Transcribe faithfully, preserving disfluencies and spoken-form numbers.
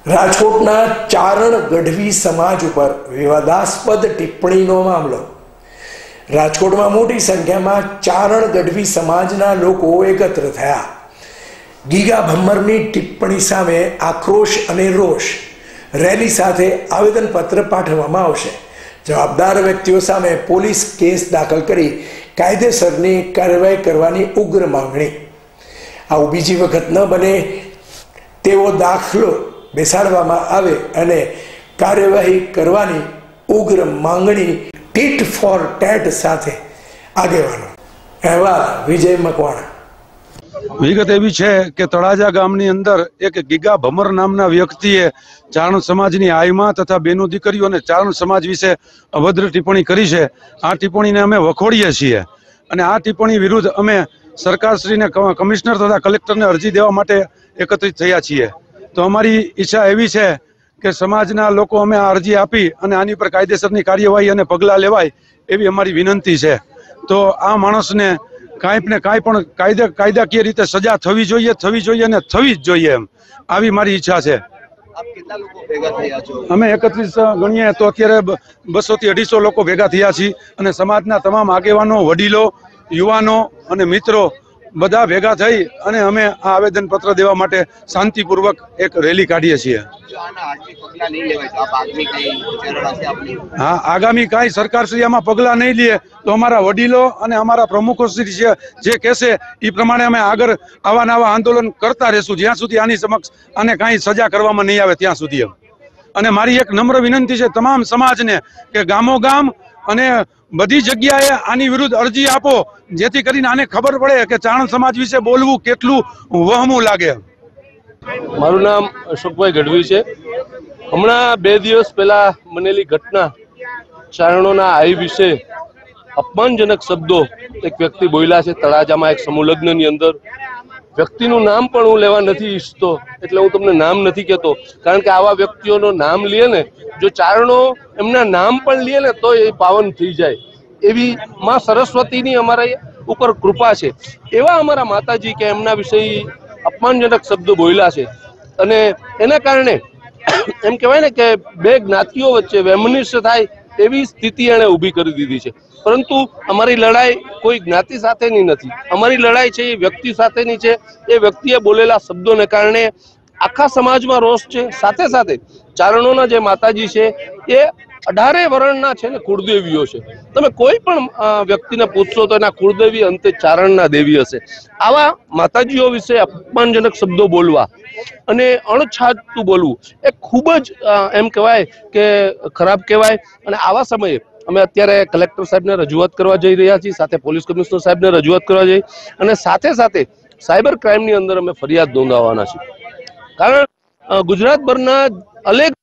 રાજકોટના ચારણ ગઢવી સમાજ ઉપર વિવાદાસ્પદ ટિપ્પણીનો મામલો। રાજકોટમાં મોટી સંખ્યામાં ચારણ ગઢવી સમાજના લોકો એકત્ર થયા। ગીગા ભમ્મરની ટિપ્પણી સામે આક્રોશ અને રોષ રેલી સાથે આવેદનપત્ર પાઠવવામાં આવશે। જવાબદાર વ્યક્તિઓ સામે પોલીસ કેસ દાખલ કરી કાયદેસરની કાર્યવાહી કરવાની ઉગ્ર માંગણી। આવું બીજી વખત ન બને તેવો દાખલો બેસાડવામાં આવે અને કાર્યવાહી કરવાની ઉગ્ર માંગણી ટીટ ફોર ટેટ સાથે આગેવાનો। અહેવાલ વિજય મકવાણા। વિગત એવી છે કે તળાજા ગામની અંદર એક ગીગા ભમર નામના વ્યક્તિએ ચારણ સમાજની આયમાં તથા બેનો દીકરીઓ અને ચારણ સમાજ વિશે અભદ્ર ટિપ્પણી કરી છે। આ ટિપ્પણીને અમે વખોડીએ છીએ અને આ ટિપ્પણી વિરુદ્ધ અમે સરકારશ્રીને કમિશનર તથા કલેક્ટરને અરજી દેવા માટે એકત્રિત થયા છીએ। તો અમારી ઈચ્છા એવી છે કે સમાજના લોકો અમે આ અરજી આપી અને આની પર કાયદેસરની કાર્યવાહી અને પગલાં લેવાય એવી અમારી વિનંતી છે। તો આ માણસને કાંઈ ને કાંઈ પણ કાયદા કાયદાકીય રીતે સજા થવી જોઈએ થવી જોઈએ અને થવી જ જોઈએ એમ આવી મારી ઈચ્છા છે। અમે એકત્રીસ ગણીએ તો અત્યારે બસો થી અઢીસો લોકો ભેગા થયા છીએ અને સમાજના તમામ આગેવાનો, વડીલો, યુવાનો અને મિત્રો બધા ભેગા થઈ અને અમે આ આવેદન પત્ર દેવા માટે શાંતિપૂર્વક એક રેલી કાઢીએ છીએ। હા, આગામી કાંઈ સરકાર શ્રી આમાં પગલાં નહીં લે તો અમારા વડીલો અને અમારા પ્રમુખો શ્રી છે જે કહેશે એ પ્રમાણે અમે આગળ આવા નવા આંદોલન કરતા રહેશું જ્યાં સુધી આની સમક્ષ આને કાંઈ સજા કરવામાં નહીં આવે ત્યાં સુધી। અને મારી એક નમ્ર વિનંતી છે તમામ સમાજને કે ગામો ગામ અને બધી જગ્યાએ આની વિરુદ્ધ અરજી આપો જેથી કરીને આને ખબર પડે કે ચારણ સમાજ વિશે બોલવું કેટલું વહમું લાગે। મારું નામ અશોકભાઈ ગઢવી છે। હમણાં બે દિવસ પહેલા બનેલી ઘટના ચારણોના આય વિશે અપમાનજનક શબ્દો એક વ્યક્તિ બોલ્યા છે તળાજામાં એક સમૂહ લગ્નની અંદર। વ્યક્તિનું નામ પણ હું લેવા નથી ઈચ્છતો એટલે હું તમને નામ નથી કહેતો કારણ કે આવા વ્યક્તિઓનું નામ લે ને જો ચારણો એમના નામ પણ લે ને તો એ પાવન થઈ જાય એવી માં સરસ્વતીની અમારા ઉપર કૃપા છે। એવા અમારા માતાજી કે એમના વિશે અપમાનજનક શબ્દો બોલ્યા છે અને એના કારણે એમ કહેવાય ને કે બે જ્ઞાતિઓ વચ્ચે વૈમનસ્ય થાય એવી સ્થિતિ એણે ઊભી કરી દીધી છે। પરંતુ અમારી લડાઈ કોઈ જ્ઞાતિ સાથેની નથી, અમારી લડાઈ છે એ વ્યક્તિ સાથેની છે। એ વ્યક્તિએ બોલેલા શબ્દોને કારણે આખા સમાજમાં રોષ છે। સાથે સાથે ચારણોના જે માતાજી છે એ અઢારે વર્ણના છે ને કુળદેવીઓ છે। તમે કોઈ પણ વ્યક્તિને પૂછશો તો એના કુળદેવી અંતે ચારણના દેવી હશે। આવા માતાજીઓ વિશે અપમાનજનક શબ્દો બોલવા અને અણછાજતું બોલવું એ ખૂબ જ એમ કહેવાય કે ખરાબ કહેવાય। અને આવા સમયે અમે અત્યારે કલેક્ટર સાહેબને રજૂઆત કરવા જઈ રહ્યા છીએ, સાથે પોલીસ કમિશનર સાહેબને રજૂઆત કરવા જઈ અને સાથે સાથે સાયબર ક્રાઇમની અંદર અમે ફરિયાદ નોંધાવવાના છીએ કારણ ગુજરાતભરના અનેક